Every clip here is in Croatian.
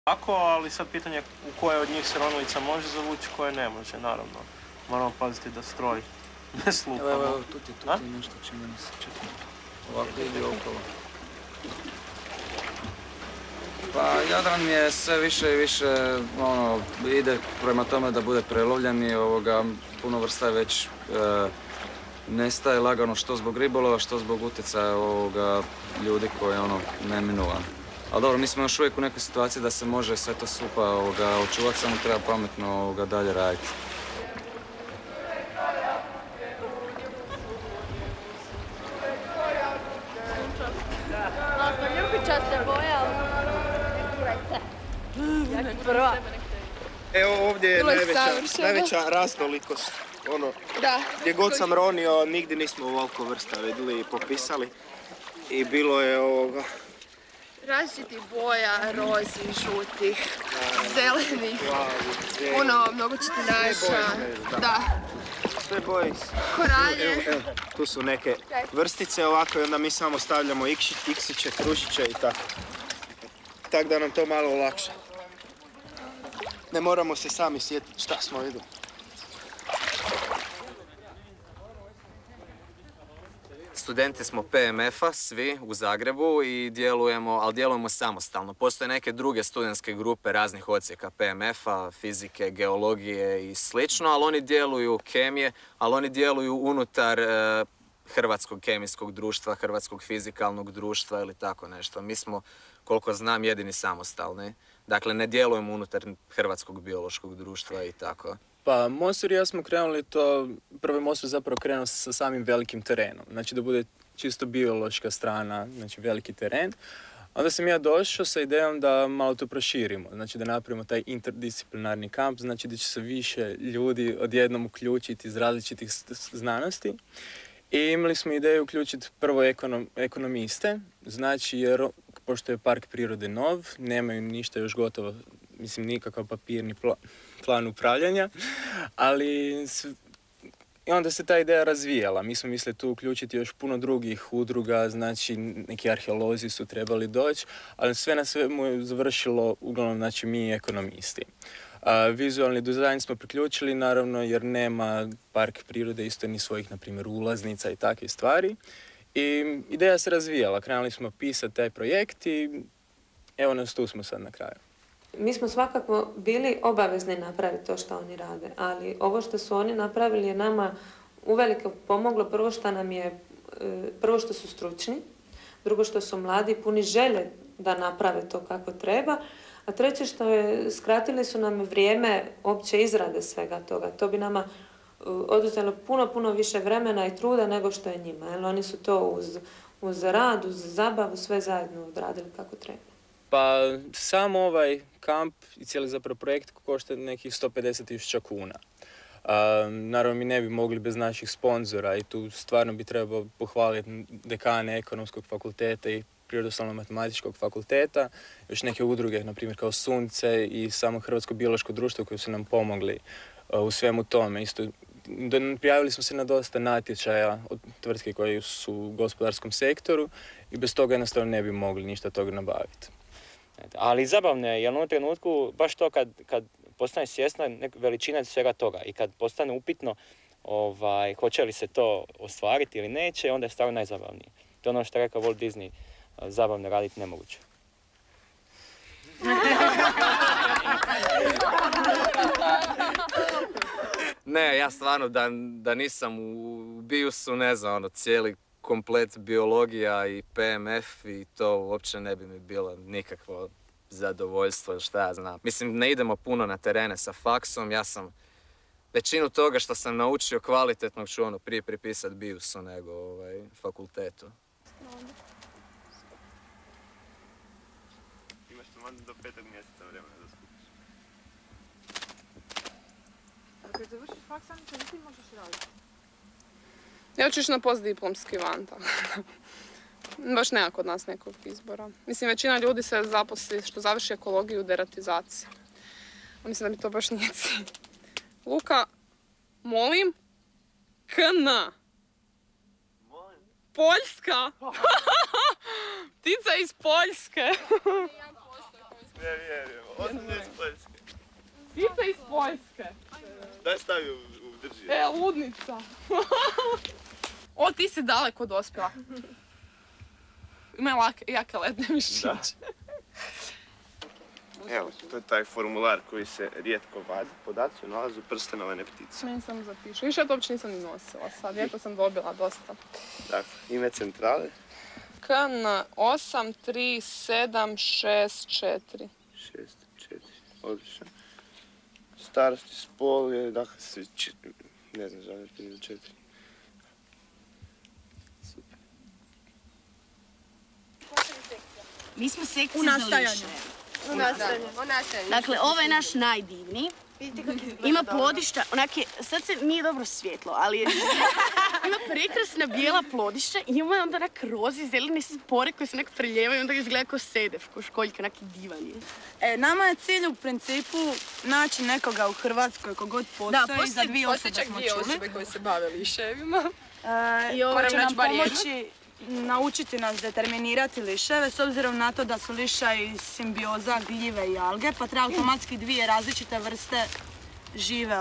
Tako, ali sad pitanje u koje od njih se ronilica može zavući, koje ne može, naravno. Moramo paziti da stroj ne slupamo. Evo, tu ti nešto čini mi se, čekaj. Ovako ide okolo. Pa Jadran mi je sve više i više, ide prema tome da bude prelovljen i puno vrsta je već nestaje lagano, što zbog ribolova, što zbog utjecaja ljudi koji je neminovan. Ali dobro, mi smo još uvijek u nekoj situaciji da se može sve to supa očuvati, samo treba pametno dalje raditi. Evo ovdje je najveća raznolikost. Gdje god sam ronio, nigdje nismo ovoliko vrsta vidjeli i popisali. I bilo je različitih boja, rozi, žutih, zelenih, mnogo čitinaša, sve boje. Koralje. Evo, tu su neke vrstice ovako i onda mi samo stavljamo iksiće, krušiće i tako. Tako da nam to malo olakša. Ne moramo se sami sjetiti šta smo vidjeli. Studenti smo PMF-a, svi u Zagrebu i djelujemo samostalno. Postoje neke druge studentske grupe raznih odsjeka PMF-a, fizike, geologije i slično, ali oni djeluju kemije, ali oni djeluju unutar Hrvatskog kemijskog društva, Hrvatskog fizikalnog društva ili tako nešto. Mi smo, koliko znam, jedini samostalni. Dakle, ne djelujemo unutar Hrvatskog biološkog društva i tako. Pa Mosor i ja smo krenuli to, prvi Mosor zapravo krenuo sa samim velikim terenom. Znači da bude čisto biološka strana, znači veliki teren. Onda sam ja došao sa idejom da malo to proširimo, znači da napravimo taj interdisciplinarni kamp, znači da će se više ljudi odjednom uključiti iz različitih znanosti. I imali smo ideju uključiti prvo ekonomiste, znači jer pošto je park prirode nov, nemaju ništa još gotovo, mislim nikakav papirni plan upravljanja, ali i onda se ta ideja razvijala. Mi smo mislili tu uključiti još puno drugih udruga, znači neki arheolozi su trebali doći, ali sve na svemu je završilo uglavnom znači mi ekonomisti. Vizualni dizajn smo priključili naravno jer nema park prirode isto ni svojih na primjer ulaznica i takve stvari. I ideja se razvijala, krenuli smo pisati taj projekt i evo nas tu smo sad na kraju. Mi smo svakako bili obavezni napraviti to što oni rade, ali ovo što su oni napravili je nama uvelike pomoglo. Prvo što su stručni, drugo što su mladi, puni želje da naprave to kako treba, a treće što je, skratili su nam vrijeme opće izrade svega toga. To bi nama oduzelo puno više vremena i truda nego što je njima. Jer oni su to uz rad, uz zabavu, sve zajedno odradili kako treba. Pa sam ovaj kamp i cijeli zapravo projekt košta nekih 150.000 kuna. Naravno mi ne bi mogli bez naših sponzora i tu stvarno bi trebao pohvaliti dekane Ekonomskog fakulteta i Prirodoslovno-matematičkog fakulteta, još neke udruge, na primjer kao Sunce i samo Hrvatsko biološko društvo koji su nam pomogli u svemu tome. Isto, prijavili smo se na dosta natječaja od tvrtke koje su u gospodarskom sektoru i bez toga jednostavno ne bi mogli ništa toga nabaviti. Ali zabavno je, jer u onom trenutku, baš to kad postane svjesna veličina svega toga i kad postane upitno hoće li se to ostvariti ili neće, onda je stvarno najzabavnije. To je ono što je rekao Walt Disney, zabavno raditi nemoguće. Ne, ja stvarno da nisam u BIUS-u, ne znam, cijeli komplet biologija i PMF i to uopće ne bi mi bilo nikakvo zadovoljstvo, šta ja znam. Mislim, ne idemo puno na terene sa faksom, ja sam većinu toga što sam naučio kvalitetnog ću prije pripisati BIUS-u nego fakultetu. Imaš tamo do 5. mjeseca vremena da skupiš. Ako završiš faks, sam ti možeš raditi. Ja ću na postdiplomski van, tako. Baš nema kod nas nekog izbora. Mislim, većina ljudi se zaposli što završi ekologiju u deratizaciji. Mislim da mi to baš nije cilj. Luka, molim? KN. Molim? Poljska! Ptica iz Poljske! Ne vjerujem, 80 Poljske. Pizza iz Poljske. Daj stavi u drži. Ludnica. O, ti si daleko dospjela. Ima jake ledne mišiće. Evo, to je taj formular koji se rijetko vadi. Podaci u nalazu prstenove ptice. Meni sam zapišu. Više ja to uopće nisam ni nosila sad, iako sam dobila dosta. Dakle, ime centrale? KN 837664. 6-4, odlično. Starost i spol je, dakle, ne znam, žalim, 4. Super. Mi smo sekcija za liše. U nastajanju. Dakle, ovo je naš najdivniji. Ima plodišta, sad se nije dobro svjetlo, ali ima prekrasna bijela plodišta i ima onda onak rozi zelene spore koje se onak preljevaju i onda izgleda kao sedef, kao školjka, onak divan je. Nama je cilj u principu naći nekoga u Hrvatskoj kogod postoji, za 2 osobe smo čuli. osobe koje se bave liševima. I ovo će nam pomoći naučiti nas determinirati liševe, s obzirom na to da su lišaji simbioza gljive i alge, pa treba automatski 2 različite vrste žive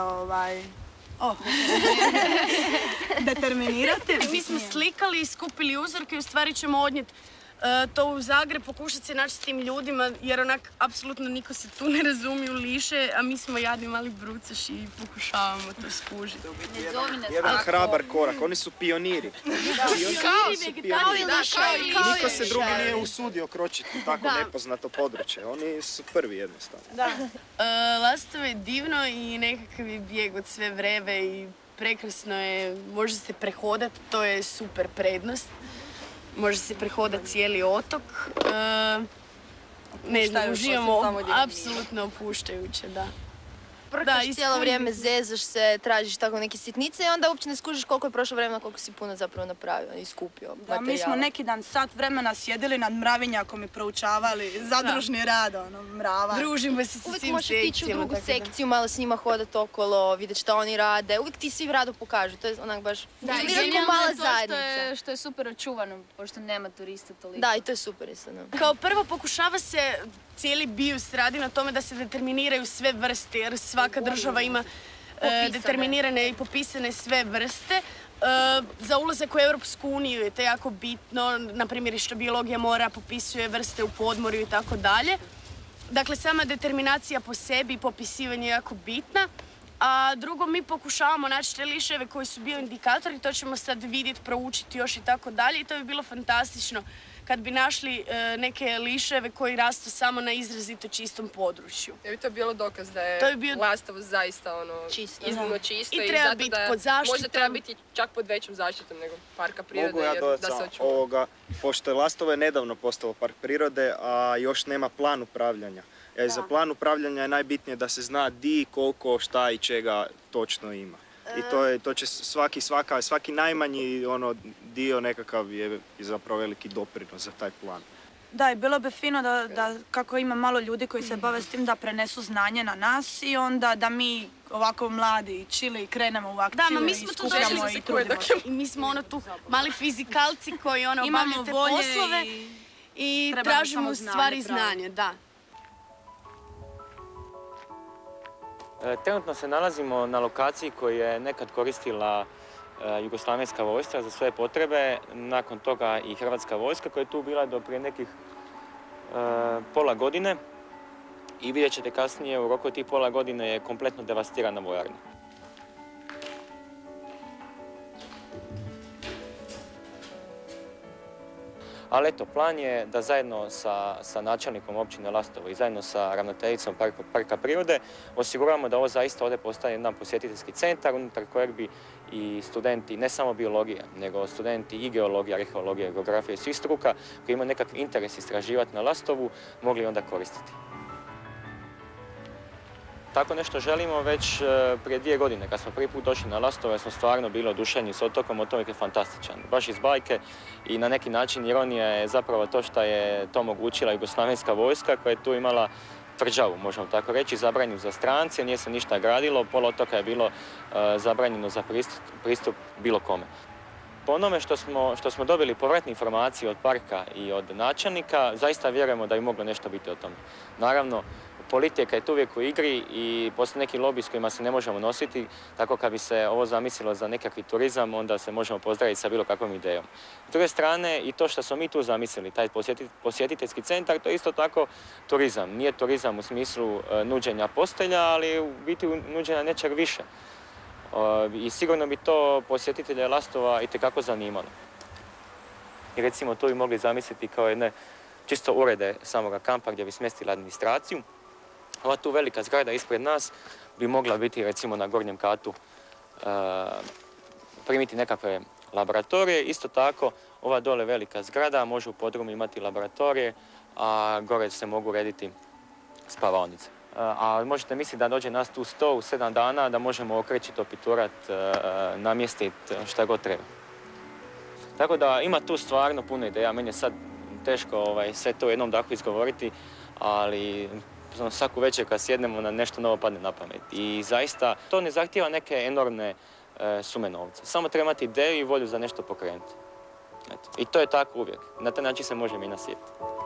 determinirati. Mi smo slikali i skupili uzorke i u stvari ćemo odnijeti to u Zagreb, pokušati se naći s tim ljudima, jer onak, apsolutno niko se tu ne razumije u liše, a mi smo jadni mali brucaši i pokušavamo to skužiti. Jedan hrabar korak, oni su pioniri. Niko se drugi nije usudio kročiti tako nepoznato područje, oni su prvi jednostavno. Lastovo je divno i nekakav je bijeg od sve vreve i prekrasno je, može se prehodati, to je super prednost. Može se prehodati cijeli otok. Ne znam, uživamo apsolutno opuštajuće, da. Prkaš cijelo vrijeme, zezaš se, tražiš tako neke sitnice i onda uopće ne skužiš koliko je prošlo vremena, koliko si puno zapravo napravio i skupio materijala. Mi smo neki dan sat vremena sjedili nad mravinjakom i proučavali zadružni rad, mrava. Družimo se sa svim sekcijama. Uvijek možeš tići u drugu sekciju, malo s njima hodati okolo, vidjeti što oni rade. Uvijek ti svi rado pokažu, to je onak baš mala zajednica. Što je super očuvano, pošto nema turista toliko. Da, i to je super isto. Kao prvo pokušava se cijeli BIUS radi na tome da se determiniraju sve vrste, jer svaka država ima determinirane i popisane sve vrste. Za ulazak u Europsku uniju je to jako bitno, na primjer što biologija mora popisuje vrste u podmorju i tako dalje. Dakle, sama determinacija po sebi i popisivanje je jako bitna. A drugo, mi pokušavamo naći te liševe koji su bioindikatori, to ćemo sad vidjeti, proučiti još i tako dalje i to bi bilo fantastično kad bi našli neke liševe koji rastu samo na izrazito čistom području. Je bi to bilo dokaz da je Lastovo zaista iznimno čisto i treba biti pod zaštitom. Možda treba biti čak pod većom zaštitom nego parka prirode. Mogu ja dodati ovoga, pošto je Lastovo je nedavno postalo park prirode, a još nema plan upravljanja. Za plan upravljanja je najbitnije da se zna di, koliko, šta i čega točno ima. I to će svaki najmanji dio nekakav je zapravo veliki doprinos za taj plan. Da, i bilo bi fino da kako ima malo ljudi koji se bave s tim da prenesu znanje na nas i onda da mi ovako mladi i čili krenemo u akciju i skupljamo i trudimo se. I mi smo tu mali fizikalci koji obavljaju te poslove i tražimo u stvari znanje, da. Trenutno se nalazimo na lokaciji koju je nekad koristila jugoslavenska vojska za svoje potrebe, nakon toga i hrvatska vojska koja je tu bila do prije nekih pola godine i vidjet ćete kasnije u roku od tih pola godine je kompletno devastirana vojarna. Ali eto, plan je da zajedno sa načelnikom općine Lastovo i zajedno sa ravnateljicom parka prirode osiguramo da ovo zaista ovdje postane jedan posjetiteljski centar unutar kojeg bi i studenti, ne samo biologija, nego studenti i geologija, arheologija, geografija i svih struka koji imaju nekakav interes istraživati na Lastovu, mogli onda koristiti. Tako nešto želimo već prije 2 godine, kad smo prvi put došli na Lastovo, smo stvarno bili oduševljeni s otokom, otok je fantastičan, baš iz bajke i na neki način ironija je zapravo to što je to omogućila jugoslavenska vojska koja je tu imala tvrđavu, možemo tako reći, zabranjenu za strance, nije se ništa gradilo, pola otoka je bilo zabranjeno za pristup bilo kome. po onome što smo dobili povratne informacije od parka i od načelnika, zaista vjerujemo da bi moglo nešto biti o tome. Naravno, politika je tu uvijek u igri i postoje neki lobiji s kojima se ne možemo nositi, tako kad bi se ovo zamislilo za nekakvi turizam, onda se možemo pozdraviti sa bilo kakvom idejom. S druge strane, i to što smo mi tu zamislili, taj posjetiteljski centar, to je isto tako turizam. Nije turizam u smislu nuđenja postelja, ali u biti nuđenja nečeg više. I sigurno bi to posjetitelje Lastova itekako zanimalo. I recimo tu bi mogli zamisliti kao jedne čisto urede samoga kampa gdje bi smjestili administraciju. Ova tu velika zgrada ispred nas bi mogla biti recimo na gornjem katu primiti nekakve laboratorije. Isto tako ova dole velika zgrada može u podrumu imati laboratorije, a gore se mogu urediti spavaonice. A možete misliti da dođe nas tu 100 u 7 dana, da možemo okrećiti, opiturat, namjestiti šta god treba. Tako da ima tu stvarno puno ideja. Meni je sad teško sve to u jednom dahu izgovoriti, ali svaku večer kad sjednemo na nešto novo padne na pamet. I zaista to ne zahtijeva neke enormne sume novca. Samo treba imati ideju i volju za nešto pokrenuti. I to je tako uvijek. Na taj način se može mi nasjetiti.